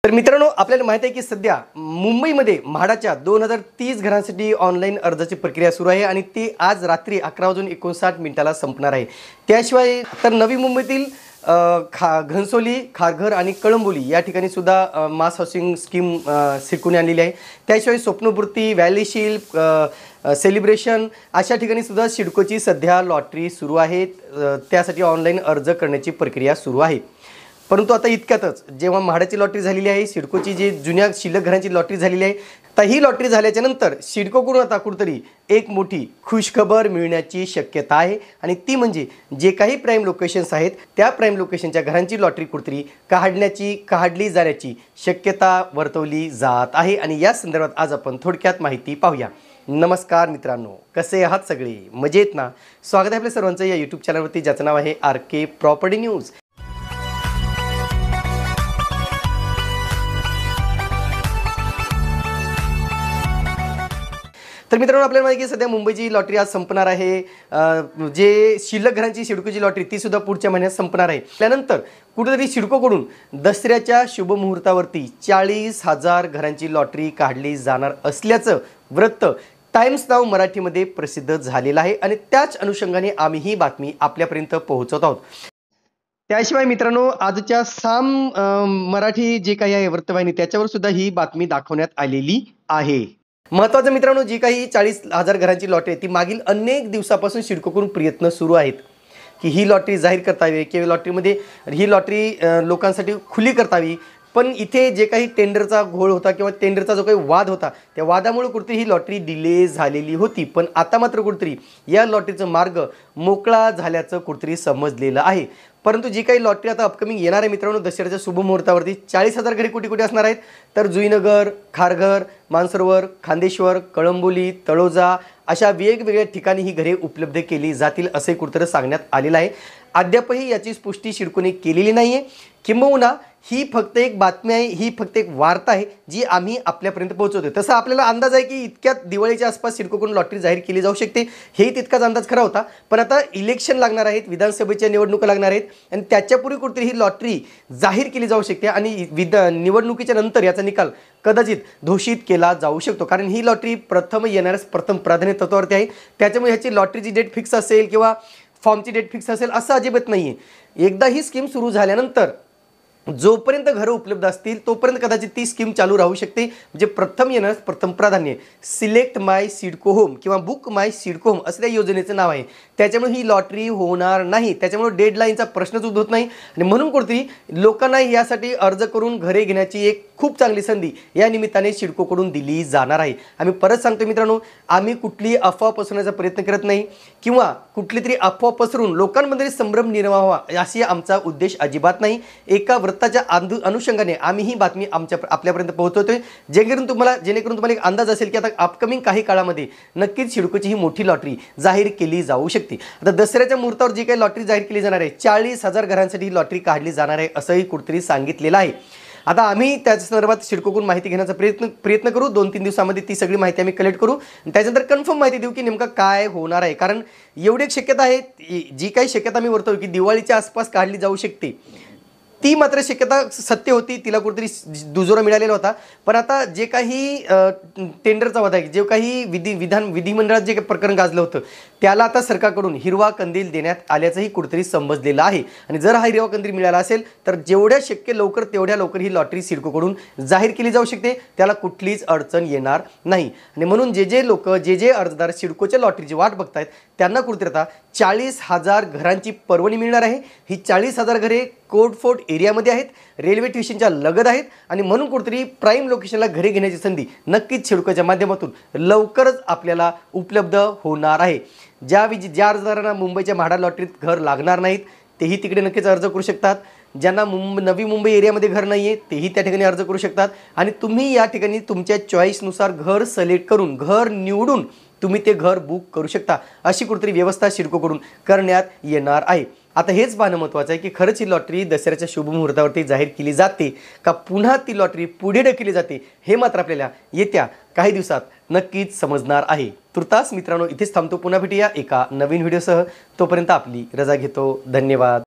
तर मित्रांनो, आपल्याला माहिती आहे की सध्या मुंबईमध्ये म्हाडाच्या 2030 घरांसाठी ऑनलाईन अर्जाची प्रक्रिया सुरू आहे आणि ती आज रात्री 11:59 संपणार आहे। त्याशिवाय तर नवी मुंबईतील घनसोली, खारघर आणि कळंबोली या ठिकाणी सुद्धा मास हाऊसिंग स्कीम शिकून आणलेली आहे। त्याशिवाय स्वप्नपूर्ती, व्हॅलीशील, सेलिब्रेशन अशा ठिकाणी सुद्धा सिडकोची सध्या लॉटरी सुरू आहे। त्यासाठी ऑनलाईन अर्ज करण्याची प्रक्रिया सुरू आहे। परंतु आता इतक्यातच जेव्हा म्हाडाची लॉटरी झालेली आहे, सिडकोची जी जुन्या शिल्लक घरांची लॉटरी झालेली आहे, तर ही लॉटरी झाल्याच्या नंतर सिडकोकडून आता कुठेतरी एक मोठी खुशखबर मिळण्याची शक्यता आहे आणि ती म्हणजे जे काही प्राईम लोकेशन्स आहेत त्या प्राईम लोकेशनच्या घरांची लॉटरी कुठेतरी काढली जाण्याची शक्यता वर्तवली जात आहे। आणि या संदर्भात आज आपण थोडक्यात माहिती पाहूया। नमस्कार मित्रांनो, कसे आहात सगळे? मजेत ना? स्वागत आहे आपल्या सर्वांचं या यूट्यूब चॅनलवरती, ज्याचं नाव आहे RK प्रॉपर्टी न्यूज। तर मित्रांनो, आपल्याला माहिती आहे की सध्या मुंबईची लॉटरी आज संपणार आहे। जे शिल्लक घरांची सिडकोची लॉटरी ती सुद्धा पुढच्या महिन्यात संपणार आहे। त्यानंतर कुठेतरी सिडकोकडून दसऱ्याच्या शुभ मुहूर्तावरती 40,000 घरांची लॉटरी काढली जाणार असल्याचं वृत्त टाइम्स नाव मराठीमध्ये प्रसिद्ध झालेलं आहे आणि त्याच अनुषंगाने आम्ही ही बातमी आपल्यापर्यंत पोहोचवत आहोत। त्याशिवाय मित्रांनो, आजच्या साम मराठी जे काही आहे वृत्तवाहिनी, त्याच्यावर सुद्धा ही बातमी दाखवण्यात आलेली आहे। महत्त्वाचं मित्रांनो, जी काही 40,000 घरांची लॉटरी आहे ती मागील अनेक दिवसापासून सिडकोकडून प्रयत्न सुरू आहेत की ही लॉटरी जाहीर करतावी किंवा लॉटरीमध्ये ही लॉटरी लोकांसाठी खुली करतावी। पण इथे जे काही टेंडरचा घोळ होता किंवा टेंडरचा जो काही वाद होता, त्या वादामुळे कुठेतरी ही लॉटरी डिले झालेली होती। पण आता मात्र कुठेतरी या लॉटरीचा मार्ग मोकळा झाल्याचं कुठेतरी समजलेलं आहे। परंतु जी काही लॉटरी आता अपकमिंग येणार आहे मित्रांनो, दसऱ्याच्या शुभ मुहूर्तावरती 40,000 घरे कुठे कुठे असणार आहेत, तर जुईनगर, खारघर, मानसरोवर, खांदेश्वर, कळंबोली, तळोजा अशा वेगवेगळ्या ठिकाणी ही घरे उपलब्ध केली जातील असे कुठेतरी सांगण्यात आलेलं आहे। अद्यापही याची पुष्टी सिडकोने केलेली नाही आहे, किंबहुना ही फक्त एक बातमी आहे, ही फक्त एक वार्ता आहे जी आम्ही आपल्यापर्यंत पोहोचवतोय। तसा आपल्याला अंदाज आहे की इतक्यात दिवाळीच्या आसपास सिडकोकडून लॉटरी जाहीर केली जाऊ शकते, हेही तितकाच अंदाज खरा होता। पण आता इलेक्शन लागणार आहेत, विधानसभेच्या निवडणुका लागणार आहेत आणि त्याच्यापूर्वी कुठेतरी ही लॉटरी जाहीर केली जाऊ शकते आणि निवडणुकीच्या नंतर याचा निकाल कदाचित घोषित केला जाऊ शकतो, कारण ही लॉटरी प्रथम येणाऱ्यास प्रथम प्राधान्य तत्वावरती आहे। त्याच्यामुळे ह्याची लॉटरीची डेट फिक्स असेल किंवा फॉर्मची डेट फिक्स असेल असं अजिबात नाही आहे। एकदा ही स्कीम सुरू झाल्यानंतर जोपर्यंत घरं उपलब्ध असतील तोपर्यंत कदाचित ती स्कीम चालू राहू शकते। म्हणजे प्रथम येणार प्रथम प्राधान्य, सिलेक्ट माय सिडको होम किंवा बुक माय सिडको होम असं त्या योजनेचं नाव आहे। त्याच्यामुळे ही लॉटरी होणार नाही, त्याच्यामुळे डेडलाईनचा प्रश्नच उद्भवत नाही आणि म्हणून कुठेतरी लोकांना यासाठी अर्ज करून घरे घेण्याची एक खूप चांगली संधी या निमित्ताने सिडकोकडून दिली जाणार आहे। आम्ही परत सांगतो मित्रांनो, आम्ही कुठली अफवा पसरवण्याचा प्रयत्न करत नाही किंवा कुठली तरी अफवा पसरून लोकांमध्ये संभ्रम निर्माण व्हावा अशी आमचा उद्देश अजिबात नाही। एका वृत्ताच्या अनुषंगाने आम्ही ही बातमी आपल्यापर्यंत पोहोचवतोय, जेणेकरून तुम्हाला एक अंदाज असेल की आता अपकमिंग काही काळामध्ये नक्कीच सिडकोची ही मोठी लॉटरी जाहीर केली जाऊ शकते। आता दसऱ्याच्या मुहूर्तावर जी काही लॉटरी जाहीर केली जाणार आहे, 40,000 घरांसाठी ही लॉटरी काढली जाणार आहे असंही कुठेतरी सांगितलेलं आहे। आता आम्ही त्या संदर्भात सिडकोकडून माहिती घेण्याचा प्रयत्न करू। 2-3 दिवसामध्ये ती सगळी माहिती आम्ही कलेक्ट करू आणि त्याच्यानंतर कन्फर्म माहिती देऊ की नेमकं काय होणार आहे। कारण एवढी एक शक्यता आहे, जी काही शक्यता मी वर्तवतो की दिवाळीच्या आसपास काढली जाऊ शकते, ती मात्र शक्यता सत्य होती, तिला कुठेतरी दुजोरा मिळालेला होता। पण आता जे काही टेंडरचा वाद आहे, जे काही विधिमंडळात जे काही प्रकरण गाजलं होतं, त्याला आता सरकारकडून हिरवा कंदील देण्यात आल्याचंही कुठेतरी समजलेलं आहे। आणि जर हा हिरवा कंदील मिळाला असेल तर जेवढ्या शक्य लवकर तेवढ्या लवकर ही लॉटरी सिडकोकडून जाहीर केली जाऊ शकते, त्याला कुठलीच अडचण येणार नाही। आणि म्हणून जे अर्जदार सिडकोच्या लॉटरीची वाट बघतायत त्यांना कुठेतरी आता 40,000 घरांची पर्वणी मिळणार आहे। ही 40,000 घरे कोटफोर्ट एरियामध्ये आहेत, रेल्वे स्टेशनच्या लगत आहेत आणि म्हणून कुठेतरी प्राईम लोकेशनला घरे घेण्याची संधी नक्कीच सिडकोच्या माध्यमातून लवकरच आपल्याला उपलब्ध होणार आहे। ज्या अर्जदारांना मुंबईच्या म्हाडा लॉटरीत घर लागणार नाहीत तेही तिकडे नक्कीच अर्ज करू शकतात। ज्यांना नवी मुंबई एरियामध्ये घर नाही आहे तेही त्या ठिकाणी अर्ज करू शकतात आणि तुम्ही या ठिकाणी तुमच्या चॉईसनुसार घर सिलेक्ट करून, घर निवडून तुम्ही ते घर बुक करू शकता। अशी कुठेतरी व्यवस्था सिडकोकडून करण्यात येणार आहे। आता हेच पाहणं महत्त्वाचं आहे की खरंच ही लॉटरी दसऱ्याच्या शुभ मुहूर्तावरती जाहीर केली जाते का पुन्हा ती लॉटरी पुढे ढकलली जाते, हे मात्र आपल्याला येत्या काही दिवसात नक्कीच समजणार आहे। तुर्तास मित्रांनो, इथेच थांबतो, पुन्हा भेटूया एका नवीन व्हिडिओसह। तोपर्यंत आपली रजा घेतो, धन्यवाद।